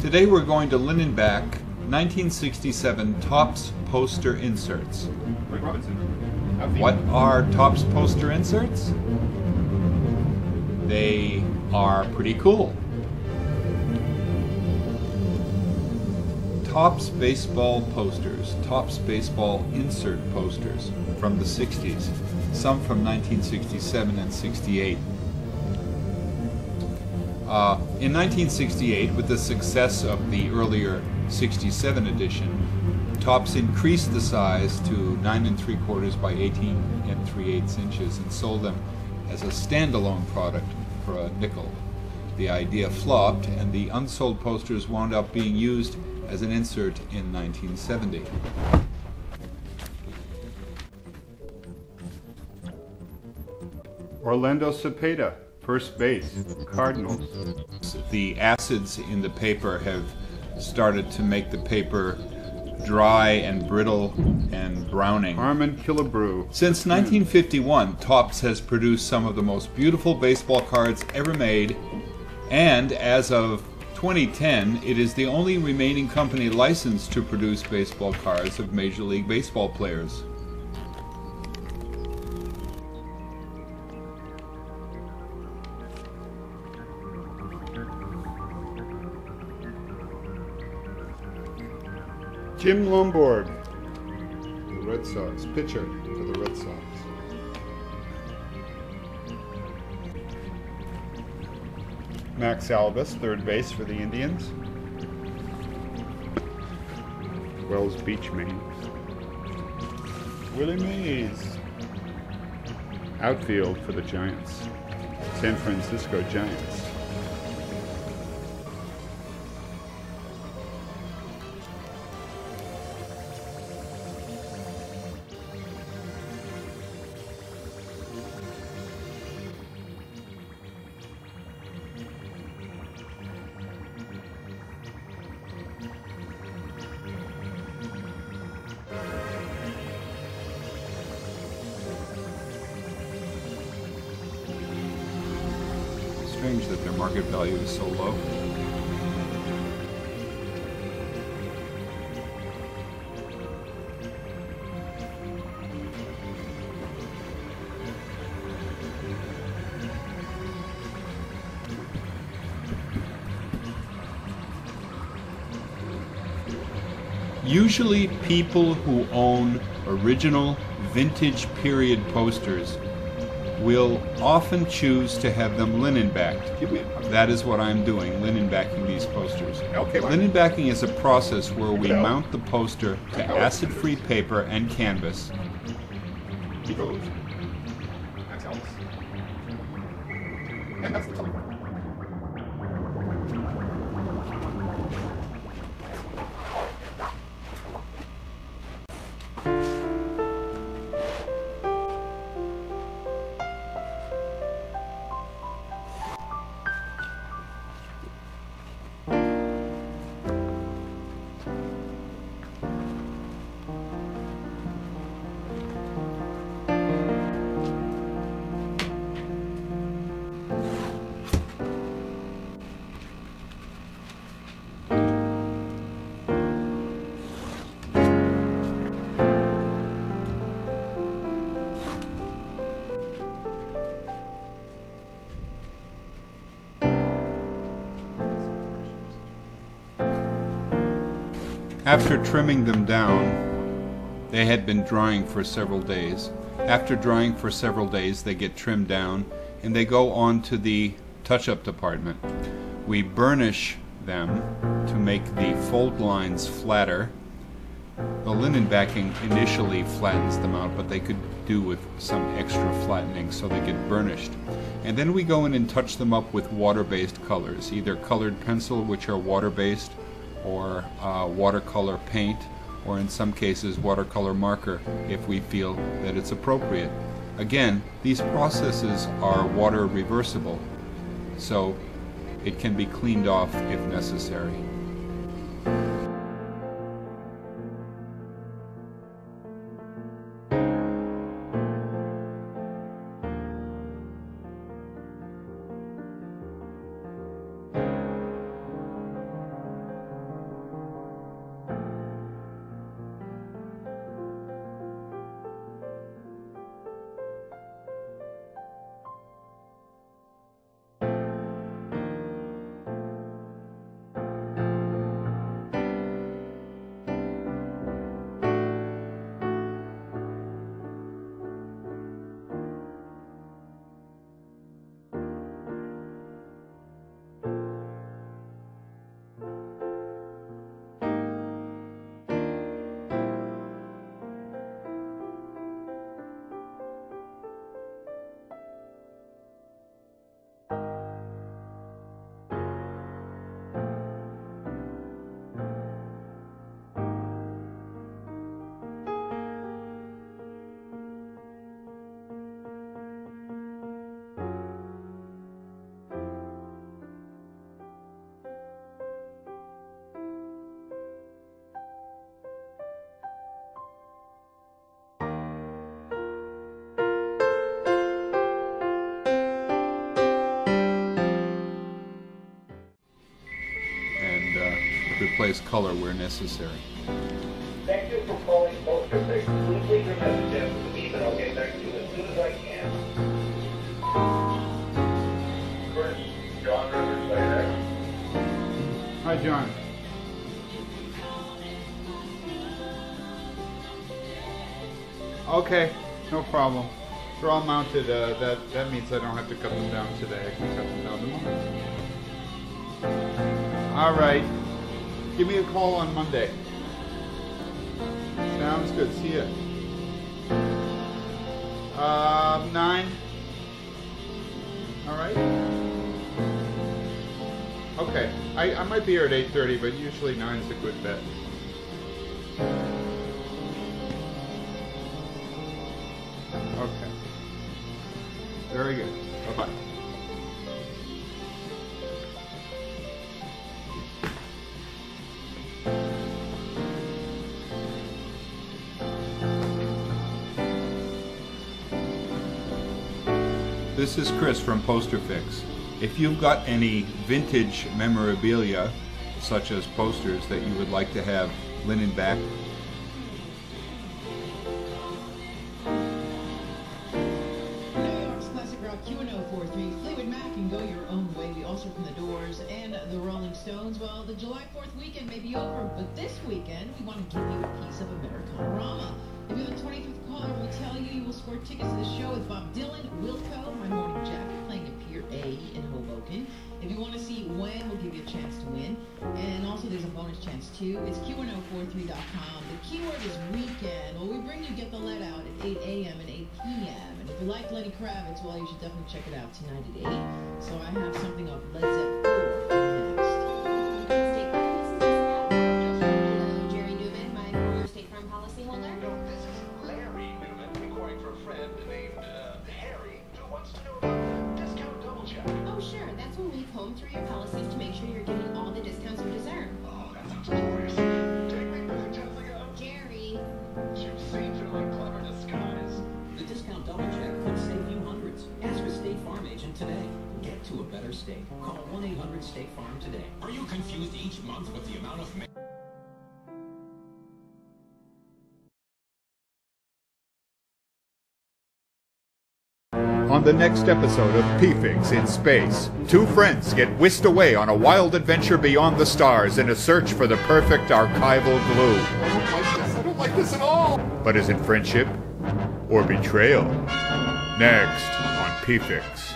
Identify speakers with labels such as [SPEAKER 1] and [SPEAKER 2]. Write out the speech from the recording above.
[SPEAKER 1] Today we're going to linen back 1967 TOPPS poster inserts. What are TOPPS poster inserts? They are pretty cool. TOPPS baseball posters, TOPPS baseball insert posters from the 60s, some from 1967 and 68. In 1968, with the success of the earlier 67 edition, TOPPS increased the size to 9 3/4 by 18 3/8 inches and sold them as a standalone product for a nickel. The idea flopped, and the unsold posters wound up being used as an insert in 1970.
[SPEAKER 2] Orlando Cepeda, first base, Cardinals.
[SPEAKER 1] The acids in the paper have started to make the paper dry and brittle and browning.
[SPEAKER 2] Harmon Killebrew.
[SPEAKER 1] Since 1951, TOPPS has produced some of the most beautiful baseball cards ever made, and as of 2010, it is the only remaining company licensed to produce baseball cards of Major League Baseball players.
[SPEAKER 2] Jim Lomborg, the Red Sox, pitcher for the Red Sox. Max Alvis, third base for the Indians. Wells Beach, Maine. Willie Mays, outfield for the Giants, San Francisco Giants.
[SPEAKER 1] Strange that their market value is so low. Usually people who own original vintage period posters will often choose to have them linen backed. That is what I'm doing, linen backing these posters. Linen backing is a process where we mount the poster to acid-free paper and canvas. After trimming them down, they had been drying for several days. After drying for several days, they get trimmed down and they go on to the touch-up department. We burnish them to make the fold lines flatter. The linen backing initially flattens them out, but they could do with some extra flattening so they get burnished. And then we go in and touch them up with water-based colors, either colored pencil, which are water-based, or watercolor paint, or in some cases watercolor marker if we feel that it's appropriate. Again, these processes are water reversible, so it can be cleaned off if necessary. replace color where necessary.
[SPEAKER 3] Thank you for calling Poster Fix. Please leave your message after the beep and I'll get back to you as soon as I can. Chris, John Rivers, are you there?
[SPEAKER 1] Hi, John. Okay, no problem. They're all mounted. That means I don't have to cut them down today. I can cut them down tomorrow. All right. Give me a call on Monday. Sounds good. See ya. 9. All right. Okay. I might be here at 8:30, but usually 9's a good bet. Okay. Very good. Bye-bye. This is Chris from Poster Fix. If you've got any vintage memorabilia, such as posters that you would like to have linen back,
[SPEAKER 4] from the Doors and the Rolling Stones. Well, the July 4th weekend may be over, but this weekend we want to give you a piece of Americana-rama. If you're the 25th caller, we'll tell you you will score tickets to the show with Bob Dylan, Wilco, My Morning Jacket, playing at Pier A in Hoboken. If you want to see when, we'll give you a chance to win. And also there's a bonus chance too. It's Q1043.com. The keyword is weekend. Well, we bring you Get the Lead Out at 8 a.m. and 8 p.m. And if you like Lenny Kravitz, well, you should definitely check it out tonight at 8. So I have something off Led Zeppelin 4 next.
[SPEAKER 5] State Farm, this is Jessica. Hello, Jerry Newman, my former State Farm policyholder.
[SPEAKER 3] No, this is Larry Newman, inquiring for a friend named Harry who wants to know about discount double check.
[SPEAKER 5] Oh, sure. That's when we comb through your policies to make sure you're getting all the discounts you deserve.
[SPEAKER 3] Oh, that sounds glorious. Take me back, Jessica.
[SPEAKER 5] Jerry.
[SPEAKER 3] You seem to like clever disguise.
[SPEAKER 6] The discount double check could save you hundreds. Ask a State Farm agent today. Get to a better state. Call 1-800-STATE-FARM today.
[SPEAKER 7] Are you confused each month with the amount of...
[SPEAKER 8] On the next episode of PFix in Space, two friends get whisked away on a wild adventure beyond the stars in a search for the perfect archival glue.
[SPEAKER 2] I don't like this at all.
[SPEAKER 8] But is it friendship or betrayal? Next on PFix.